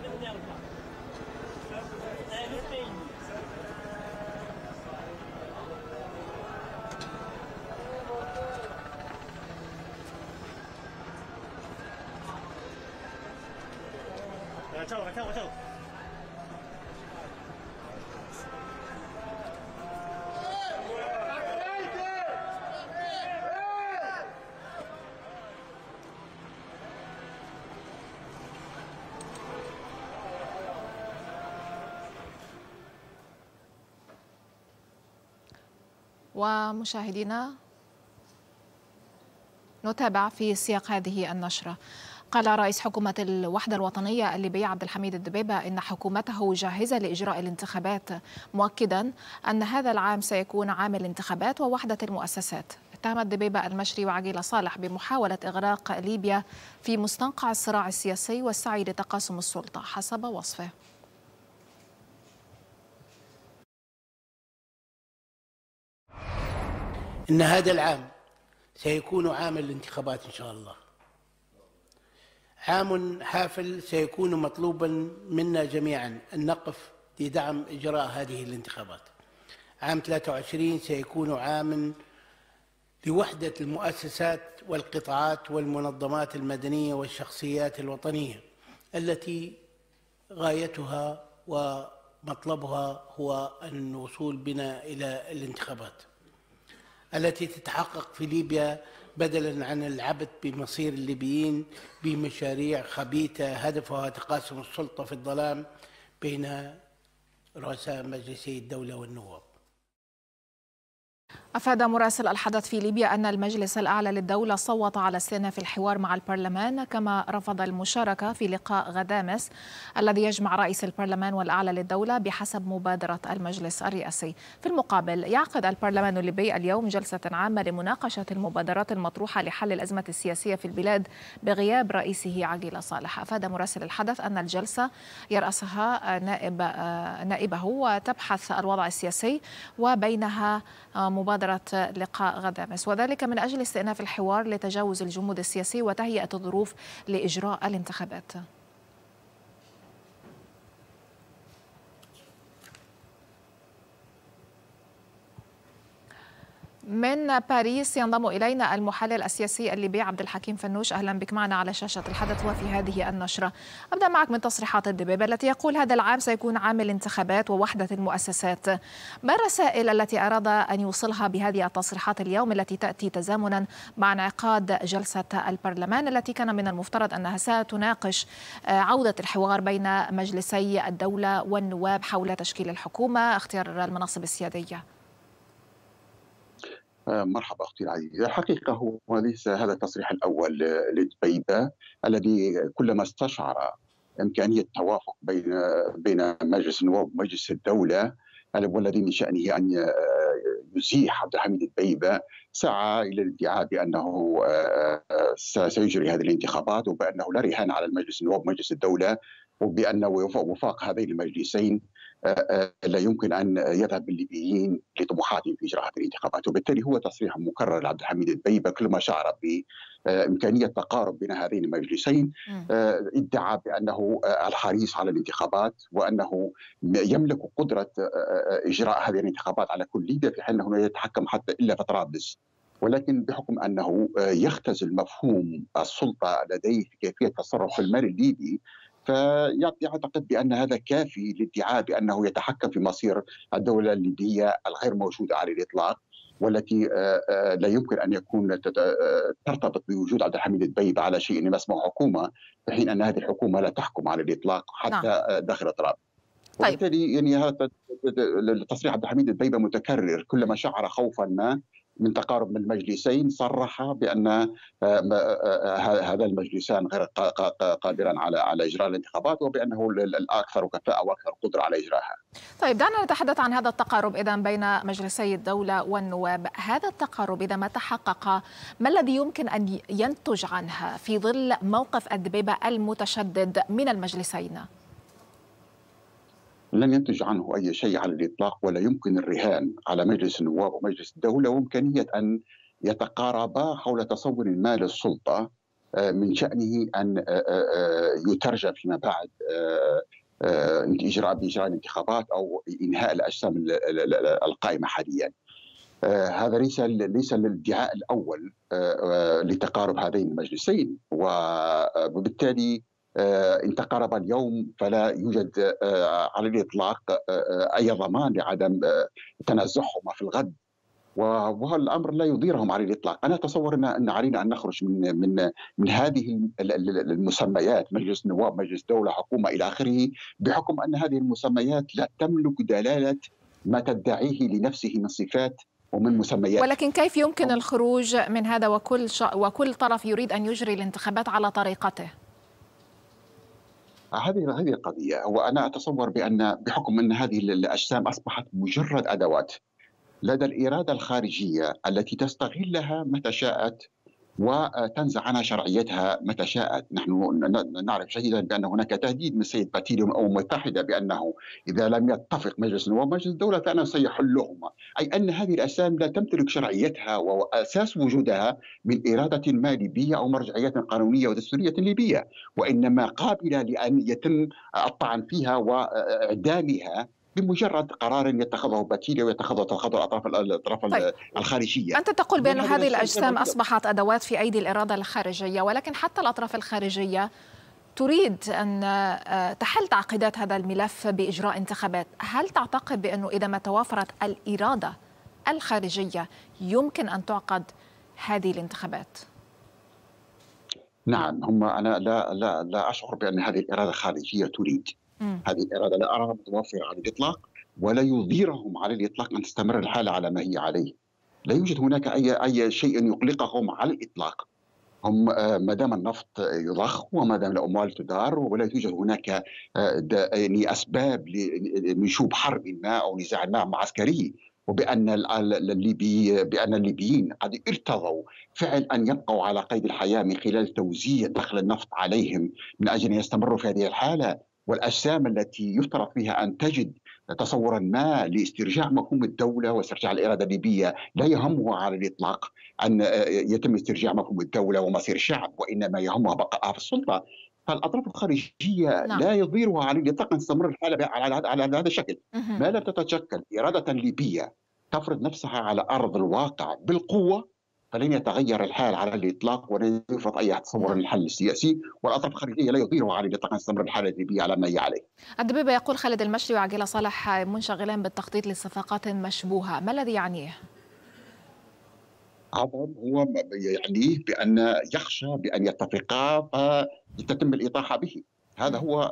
S1: ومشاهدينا نتابع في سياق هذه النشرة. قال رئيس حكومة الوحدة الوطنية الليبية عبد الحميد الدبيبة إن حكومته جاهزة لإجراء الانتخابات، مؤكدا أن هذا العام سيكون عام الانتخابات ووحدة المؤسسات. اتهم الدبيبة المشري وعقيل صالح بمحاولة إغراق ليبيا في مستنقع الصراع السياسي والسعي لتقاسم السلطة حسب وصفه.
S21: إن هذا العام سيكون عام الانتخابات إن شاء الله، عام حافل سيكون مطلوبا منا جميعا أن نقف لدعم إجراء هذه الانتخابات. عام 23 سيكون عاما لوحدة المؤسسات والقطاعات والمنظمات المدنية والشخصيات الوطنية التي غايتها ومطلبها هو الوصول بنا إلى الانتخابات التي تتحقق في ليبيا بدلا عن العبث بمصير الليبيين بمشاريع خبيثة هدفها تقاسم السلطة في الظلام بين رؤساء مجلسي الدولة والنواب.
S1: أفاد مراسل الحدث في ليبيا أن المجلس الأعلى للدولة صوت على استئناف الحوار مع البرلمان، كما رفض المشاركة في لقاء غدامس الذي يجمع رئيس البرلمان والأعلى للدولة بحسب مبادرة المجلس الرئاسي. في المقابل يعقد البرلمان الليبي اليوم جلسة عامة لمناقشة المبادرات المطروحة لحل الأزمة السياسية في البلاد بغياب رئيسه عقيل صالح. أفاد مراسل الحدث أن الجلسة يرأسها نائبه وتبحث الوضع السياسي وبينها مبادرة لقاء غدامس، وذلك من أجل استئناف الحوار لتجاوز الجمود السياسي وتهيئة الظروف لإجراء الانتخابات. من باريس ينضم إلينا المحلل السياسي الليبي عبد الحكيم فنوش. أهلا بك معنا على شاشة الحدث وفي هذه النشرة. أبدأ معك من تصريحات الدبيبة التي يقول هذا العام سيكون عام الانتخابات ووحدة المؤسسات. ما الرسائل التي أراد أن يوصلها بهذه التصريحات اليوم التي تأتي تزامنا مع انعقاد جلسة البرلمان التي كان من المفترض أنها ستناقش عودة الحوار بين مجلسي الدولة والنواب حول تشكيل الحكومة، اختيار المناصب السيادية؟
S22: مرحبا أختي العزيزة. الحقيقة هو ليس هذا التصريح الأول لدبيبة الذي كلما استشعر إمكانية التوافق بين مجلس النواب ومجلس الدولة والذي من شأنه أن يزيح عبد الحميد دبيبة سعى إلى الادعاء بأنه سيجري هذه الانتخابات وبأنه لا رهان على المجلس النواب ومجلس الدولة وبأنه وفاق هذين المجلسين لا يمكن أن يذهب الليبيين لطموحاتهم في إجراء هذه الانتخابات. وبالتالي هو تصريح مكرر لعبد الحميد دبيبة كلما شعر بإمكانية تقارب بين هذين المجلسين ادعى بأنه الحريص على الانتخابات وأنه يملك قدرة إجراء هذه الانتخابات على كل ليبيا في حين أنه يتحكم حتى إلا في طرابلس، ولكن بحكم أنه يختزل مفهوم السلطة لديه في كيفية التصرف في المال الليبي فيعتقد بأن هذا كافي للادعاء بأنه يتحكم في مصير الدولة الليبية الغير موجودة على الإطلاق والتي لا يمكن أن يكون ترتبط بوجود عبد الحميد دبيبة على شيء ما اسمه حكومة، في حين أن هذه الحكومة لا تحكم على الإطلاق حتى داخل طرابلس. وبالتالي يعني هذا تصريح عبد الحميد دبيبة متكرر كلما شعر خوفا ما من تقارب من المجلسين صرح بأن هذا المجلسان غير قادرا على إجراء الانتخابات وبأنه الأكثر كفاءة وأكثر قدرة على إجراءها.
S1: طيب دعنا نتحدث عن هذا التقارب إذن بين مجلسي الدولة والنواب. هذا التقارب إذا ما تحقق ما الذي يمكن أن ينتج عنها في ظل موقف الدبيبة المتشدد من المجلسين؟
S22: لن ينتج عنه أي شيء على الإطلاق ولا يمكن الرهان على مجلس النواب ومجلس الدولة وإمكانية أن يتقاربا حول تصور ما للسلطة من شأنه أن يترجم فيما بعد بإجراء الانتخابات أو إنهاء الأجسام القائمة حاليا. هذا ليس الادعاء الأول لتقارب هذين المجلسين، وبالتالي إن تقارب اليوم فلا يوجد على الإطلاق أي ضمان لعدم تنازعهما في الغد، وهذا الأمر لا يضيرهم على الإطلاق. أنا أتصور أن علينا أن نخرج من هذه المسميات، مجلس نواب، مجلس دولة، حكومة إلى آخره، بحكم أن هذه المسميات لا تملك دلالة ما تدعيه لنفسه من صفات ومن مسميات.
S1: ولكن كيف يمكن الخروج من هذا وكل طرف يريد أن يجري الانتخابات على طريقته؟
S22: هذه القضية. وأنا أتصور بحكم أن هذه الأجسام أصبحت مجرد أدوات لدى الإرادة الخارجية التي تستغلها متى شاءت وتنزع عنها شرعيتها متى شاءت. نحن نعرف جيدا بأن هناك تهديد من السيد باتيلي والأمم المتحدة بأنه إذا لم يتفق مجلس النواب ومجلس الدولة فإنه سيحلهما، أي أن هذه الأجسام لا تمتلك شرعيتها وأساس وجودها من إرادة ما ليبية أو مرجعية قانونية ودستورية ليبية، وإنما قابلة لأن يتم الطعن فيها وإعدامها بمجرد قرار يتخذه باتيلي ويتخذه الأطراف الخارجية.
S1: أنت تقول بأن هذه الأجسام أصبحت أدوات في أيدي الإرادة الخارجية، ولكن حتى الأطراف الخارجية تريد أن تحل تعقيدات هذا الملف بإجراء انتخابات. هل تعتقد بأنه إذا ما توافرت الإرادة الخارجية يمكن أن تعقد هذه الانتخابات؟
S22: نعم، أنا لا أشعر بأن هذه الإرادة الخارجية تريد. هذه الإرادة لا أراها متوفرة على الإطلاق، ولا يضيرهم على الإطلاق أن تستمر الحالة على ما هي عليه. لا يوجد هناك أي شيء يقلقهم على الإطلاق. هم ما دام النفط يضخ وما دام الأموال تدار ولا توجد هناك أسباب لنشوب حرب ما أو نزاع ما عسكري، وبأن الليبيين قد ارتضوا فعل أن يبقوا على قيد الحياة من خلال توزيع دخل النفط عليهم من أجل أن يستمروا في هذه الحالة. والأجسام التي يفترض فيها أن تجد تصورا ما لاسترجاع مفهوم الدولة واسترجاع الإرادة الليبية لا يهمها على الإطلاق أن يتم استرجاع مفهوم الدولة ومصير الشعب، وإنما يهمها بقائها في السلطة. فالأطراف الخارجية لا يضيرها على الإطلاق أن تستمر الحالة على هذا الشكل. ما لم تتشكل إرادة ليبية تفرض نفسها على أرض الواقع بالقوة فلن يتغير الحال على الإطلاق ولن يفرض أي تصور للحل السياسي، والأطراف الخارجية لا يضيرها على الإطلاق أن تستمر الحالة الليبية على ما هي عليه.
S1: الدبيبة يقول خالد المشري وعقيلة صالح منشغلان بالتخطيط لصفقات مشبوهة، ما الذي يعنيه؟
S22: هو يعنيه بأن يخشى بأن يتفقا فتتم الإطاحة به. هذا هو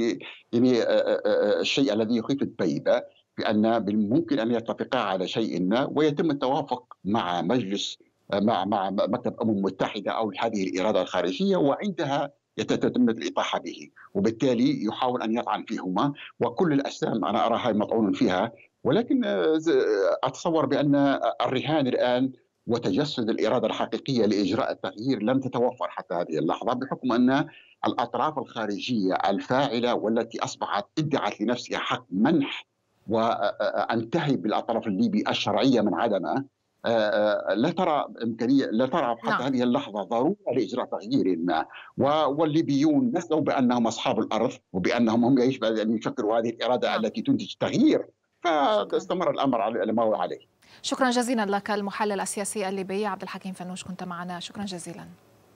S22: الشيء الذي يخيف الدبيبة، بأن ممكن أن يتفقا على شيء ما ويتم التوافق مع مجلس مع مكتب الأمم المتحدة أو هذه الإرادة الخارجية، وعندها يتم الإطاحة به، وبالتالي يحاول أن يطعن فيهما. وكل الأجسام أنا أراها مطعون فيها، ولكن أتصور بأن الرهان الآن وتجسد الإرادة الحقيقية لإجراء التغيير لم تتوفر حتى هذه اللحظة، بحكم أن الأطراف الخارجية الفاعلة والتي أصبحت ادعت لنفسها حق منح وأن تهب بالأطراف الليبي الشرعية من عدمه لا ترى حتى هذه اللحظة ضرورة لإجراء تغيير ما. والليبيون نسوا بأنهم أصحاب الأرض وبأنهم هم يجب أن يشكلوا هذه الإرادة التي تنتج تغيير، فاستمر الأمر على ما هو عليه.
S1: شكرا جزيلا لك المحلل السياسي الليبي عبد الحكيم فنوش، كنت معنا، شكرا جزيلا.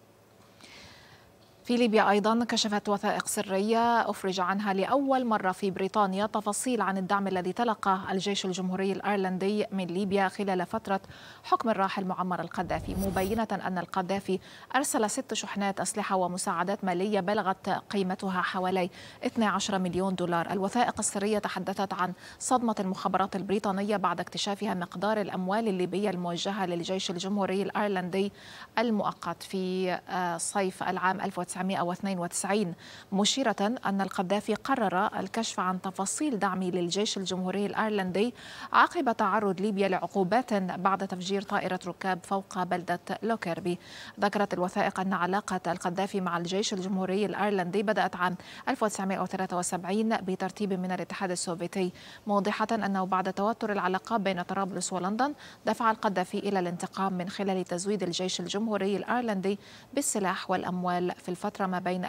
S1: في ليبيا أيضا كشفت وثائق سرية أفرج عنها لأول مرة في بريطانيا تفاصيل عن الدعم الذي تلقى الجيش الجمهوري الأيرلندي من ليبيا خلال فترة حكم الراحل معمر القذافي، مبينة أن القذافي أرسل 6 شحنات أسلحة ومساعدات مالية بلغت قيمتها حوالي 12 مليون دولار. الوثائق السرية تحدثت عن صدمة المخابرات البريطانية بعد اكتشافها مقدار الأموال الليبية الموجهة للجيش الجمهوري الأيرلندي المؤقت في صيف العام 1994 1992، مشيرة أن القذافي قرر الكشف عن تفاصيل دعمه للجيش الجمهوري الأيرلندي عقب تعرض ليبيا لعقوبات بعد تفجير طائرة ركاب فوق بلدة لوكيربي. ذكرت الوثائق أن علاقة القذافي مع الجيش الجمهوري الأيرلندي بدأت عام 1973 بترتيب من الاتحاد السوفيتي، موضحة أنه بعد توتر العلاقات بين طرابلس ولندن دفع القذافي إلى الانتقام من خلال تزويد الجيش الجمهوري الأيرلندي بالسلاح والأموال في الفترة ما بين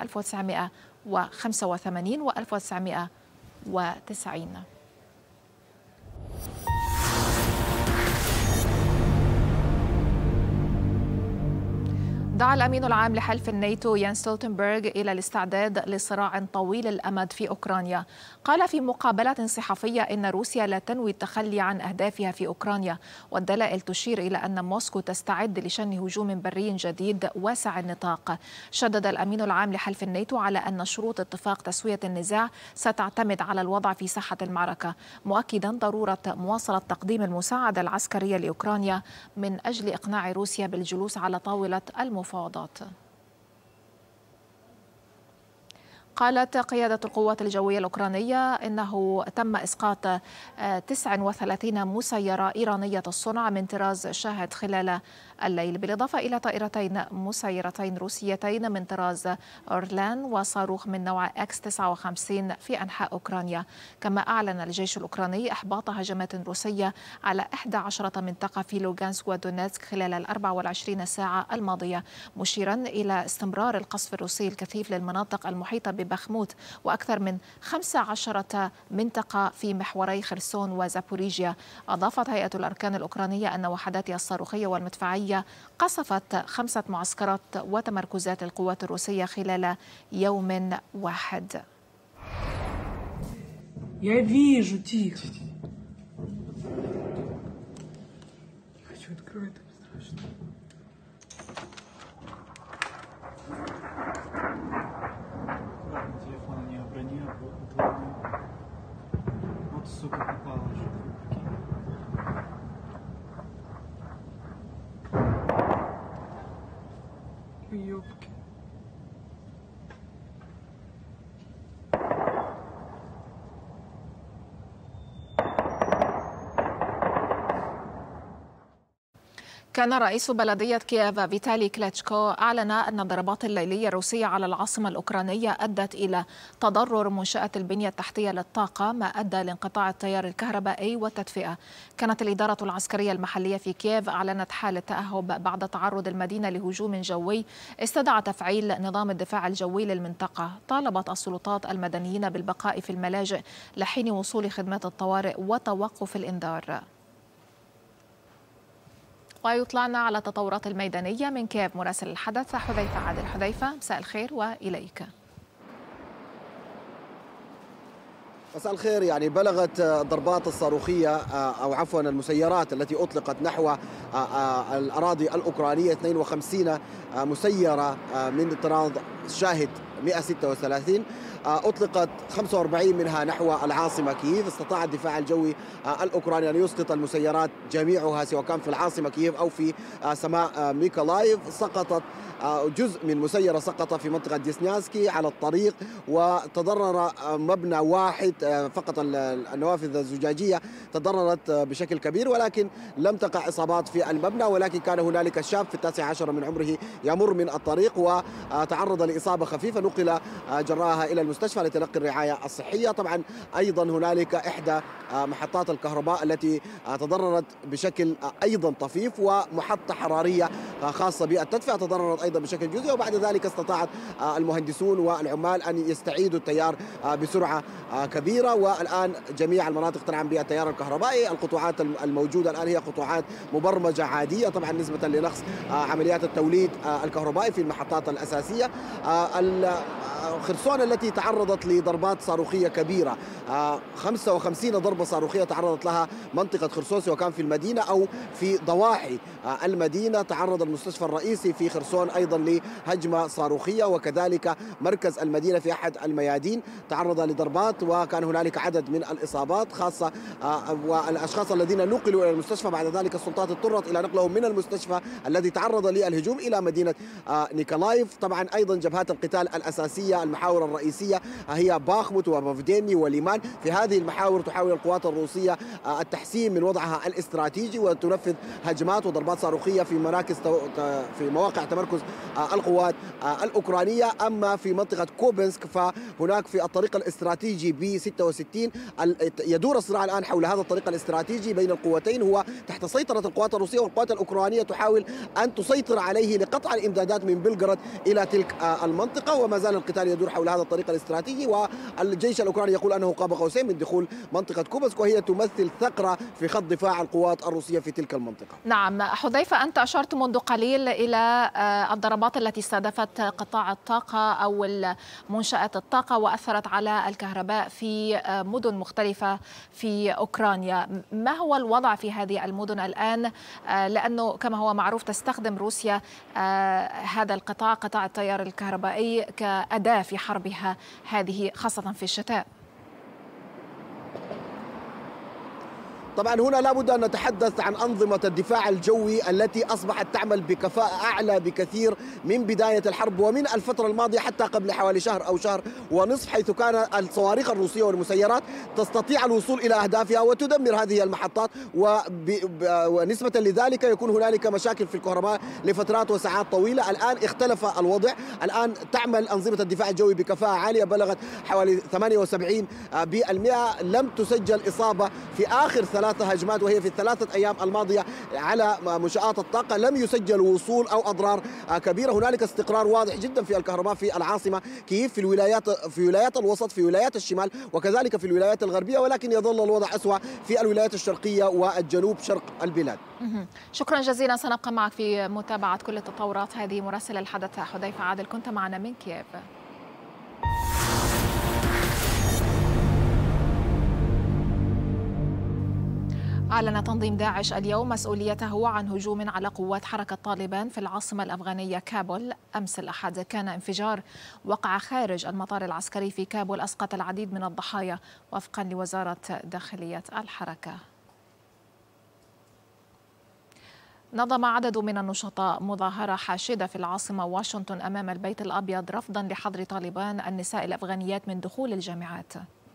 S1: 1985 و 1990. دعا الأمين العام لحلف الناتو يانس ستولتنبرغ إلى الاستعداد لصراع طويل الأمد في أوكرانيا. قال في مقابلة صحفية إن روسيا لا تنوي التخلي عن أهدافها في أوكرانيا، والدلائل تشير إلى أن موسكو تستعد لشن هجوم بري جديد واسع النطاق. شدد الأمين العام لحلف الناتو على أن شروط اتفاق تسوية النزاع ستعتمد على الوضع في ساحة المعركة، مؤكدا ضرورة مواصلة تقديم المساعدة العسكرية لأوكرانيا من أجل إقناع روسيا بالجلوس على طاولة المفاوضات. قالت قيادة القوات الجوية الأوكرانية إنه تم إسقاط 39 مسيرة إيرانية الصنع من طراز شاهد خلال الليل، بالإضافة إلى طائرتين مسيرتين روسيتين من طراز أورلان وصاروخ من نوع X-59 في أنحاء أوكرانيا. كما أعلن الجيش الأوكراني إحباط هجمات روسية على 11 منطقة في لوغانسك ودونيتسك خلال 24 ساعة الماضية، مشيرا إلى استمرار القصف الروسي الكثيف للمناطق المحيطة ببخموت وأكثر من 15 منطقة في محوري خرسون وزابوريجيا. أضافت هيئة الأركان الأوكرانية أن وحداتها الصاروخية والمدفعية قصفت 5 معسكرات وتمركزات القوات الروسية خلال يوم واحد. كان رئيس بلدية كييف فيتالي كليتشكو أعلن أن الضربات الليلية الروسية على العاصمة الأوكرانية أدت إلى تضرر منشآت البنية التحتية للطاقة، ما أدى لانقطاع التيار الكهربائي والتدفئة. كانت الإدارة العسكرية المحلية في كييف أعلنت حالة تأهب بعد تعرض المدينة لهجوم جوي استدعى تفعيل نظام الدفاع الجوي للمنطقة. طالبت السلطات المدنيين بالبقاء في الملاجئ لحين وصول خدمات الطوارئ وتوقف الإنذار. ويطلعنا على التطورات الميدانية من كييف مراسل الحدث حذيفة عادل. حذيفة، مساء الخير وإليك.
S2: مساء الخير. يعني بلغت الضربات الصاروخية أو عفوا المسيرات التي أطلقت نحو الأراضي الأوكرانية 52 مسيرة من طراز شاهد 136 أطلقت 45 منها نحو العاصمة كييف. استطاع الدفاع الجوي الأوكراني أن يسقط المسيرات جميعها سواء كان في العاصمة كييف أو في سماء ميكولايف. سقطت جزء من مسيرة سقط في منطقة ديسنيانسكي على الطريق، وتضرر مبنى واحد فقط. النوافذ الزجاجية تضررت بشكل كبير، ولكن لم تقع إصابات في المبنى. ولكن كان هنالك شاب في 19 من عمره يمر من الطريق وتعرض لإصابة خفيفة، نقل جراها إلى المستشفى لتلقي الرعاية الصحية. طبعا أيضا هنالك إحدى محطات الكهرباء التي تضررت بشكل أيضا طفيف، ومحطة حرارية خاصة بالتدفئة تضررت أيضا بشكل جزئي. وبعد ذلك استطاعت المهندسون والعمال أن يستعيدوا التيار بسرعة كبيرة، والآن جميع المناطق تنعم بالتيار الكهربائي. القطوعات الموجودة الآن هي قطوعات مبرمجة عادية طبعا نسبة لنقص عمليات التوليد الكهربائي في المحطات الأساسية. خرسون التي تعرضت لضربات صاروخية كبيرة، 55 ضربة صاروخية تعرضت لها منطقة خرسون، سواء كان في المدينة أو في ضواحي المدينة. تعرض المستشفى الرئيسي في خرسون أيضا لهجمة صاروخية، وكذلك مركز المدينة في أحد الميادين تعرض لضربات، وكان هنالك عدد من الإصابات خاصة، والأشخاص الذين نقلوا إلى المستشفى بعد ذلك السلطات اضطرت إلى نقلهم من المستشفى الذي تعرض للهجوم إلى مدينة نيكولايف. طبعا أيضا جبهات القتال الأساسية، المحاور الرئيسية هي باخموت وبافديني وليمان. في هذه المحاور تحاول القوات الروسية التحسين من وضعها الاستراتيجي وتنفذ هجمات وضربات صاروخية في مراكز في مواقع تمركز القوات الأوكرانية. أما في منطقة كوبنسك فهناك في الطريق الاستراتيجي ب 66 يدور الصراع الآن حول هذا الطريق الاستراتيجي بين القوتين، هو تحت سيطرة القوات الروسية، والقوات الأوكرانية تحاول أن تسيطر عليه لقطع الإمدادات من بلغراد إلى تلك المنطقة. وما زال القتال يدور حول هذا الطريق الاستراتيجي، والجيش الأوكراني يقول أنه قاب قوسين من دخول منطقة كوبنسك، وهي تمثل ثغرة في خط دفاع القوات الروسية في تلك المنطقة.
S1: نعم حذيفة، أنت أشرت منذ قليل إلى الضربات التي استهدفت قطاع الطاقة أو منشآت الطاقة وأثرت على الكهرباء في مدن مختلفة في أوكرانيا. ما هو الوضع في هذه المدن الآن؟ لأنه كما هو معروف تستخدم روسيا هذا القطاع، قطاع التيار الكهربائي، كأداة في حربها هذه خاصة في الشتاء.
S2: طبعا هنا لابد أن نتحدث عن أنظمة الدفاع الجوي التي أصبحت تعمل بكفاءة أعلى بكثير من بداية الحرب ومن الفترة الماضية حتى قبل حوالي شهر أو شهر ونصف، حيث كان الصواريخ الروسية والمسيرات تستطيع الوصول إلى أهدافها وتدمر هذه المحطات، ونسبة لذلك يكون هنالك مشاكل في الكهرباء لفترات وساعات طويلة. الآن اختلف الوضع، الآن تعمل أنظمة الدفاع الجوي بكفاءة عالية بلغت حوالي 78%. لم تسجل إصابة في آخر 3 هجمات وهي في الثلاثة أيام الماضية على منشآت الطاقة، لم يسجل وصول أو أضرار كبيرة. هنالك استقرار واضح جدا في الكهرباء في العاصمة كييف، في ولايات الوسط، في ولايات الشمال، وكذلك في الولايات الغربية، ولكن يظل الوضع أسوأ في الولايات الشرقية والجنوب شرق البلاد.
S1: شكرا جزيلا، سنبقى معك في متابعة كل التطورات. هذه مراسل الحدث حذيفة عادل، كنت معنا من كييف. أعلن تنظيم داعش اليوم مسؤوليته عن هجوم على قوات حركة طالبان في العاصمة الأفغانية كابول أمس الأحد. كان انفجار وقع خارج المطار العسكري في كابول أسقط العديد من الضحايا وفقا لوزارة داخلية الحركة. نظم عدد من النشطاء مظاهرة حاشدة في العاصمة واشنطن أمام البيت الأبيض رفضا لحظر طالبان النساء الأفغانيات من دخول الجامعات.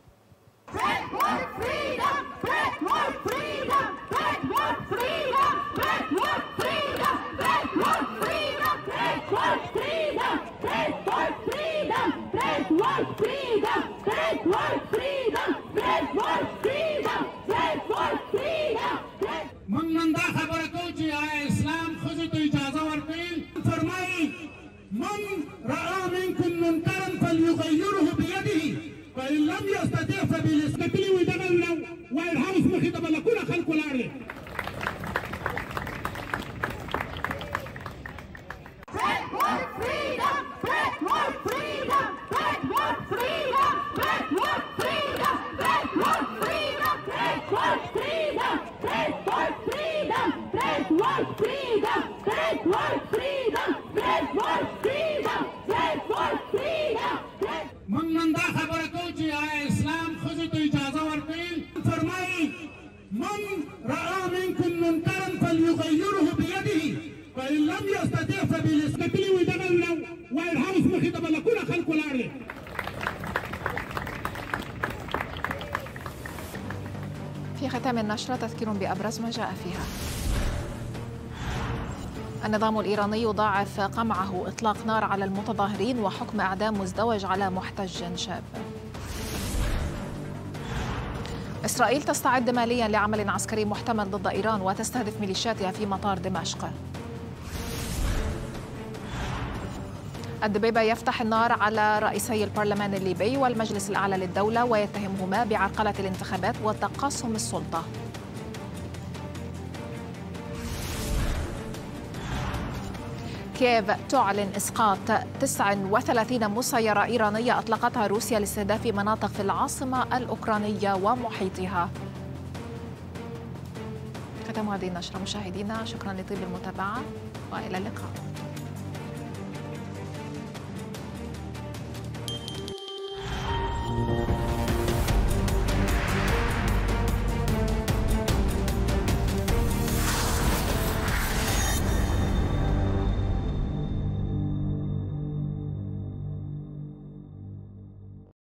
S3: من دا خبره کو چې اسلام خزو ته اجازه ورکړي، فرمایي من رأى منكم منكرا فليغيره بيده فإن لم يستطع فبلسانه ودغلو وإرهاب اسمه تبلكون خلق الأرض. من دا خبره کو چې اسلام خزو ته اجازه ورکړي، فرمایي من رأى منكم منكرا فليغيره بيده فإن لم يستطع فبلسانه ودغلو وإرهاب اسمه تبلكون خلق الأرض.
S1: في ختام النشرة تذكير بأبرز ما جاء فيها. النظام الإيراني يضاعف قمعه، إطلاق نار على المتظاهرين وحكم إعدام مزدوج على محتج شاب. إسرائيل تستعد ماليا لعمل عسكري محتمل ضد إيران وتستهدف ميليشياتها في مطار دمشق. الدبيبة يفتح النار على رئيسي البرلمان الليبي والمجلس الأعلى للدولة ويتهمهما بعرقلة الانتخابات وتقاسم السلطة. كييف تعلن إسقاط 39 مسيرة إيرانية أطلقتها روسيا لاستهداف مناطق في العاصمة الأوكرانية ومحيطها. ختام هذه النشرة مشاهدينا، شكرا لطيب المتابعة وإلى اللقاء.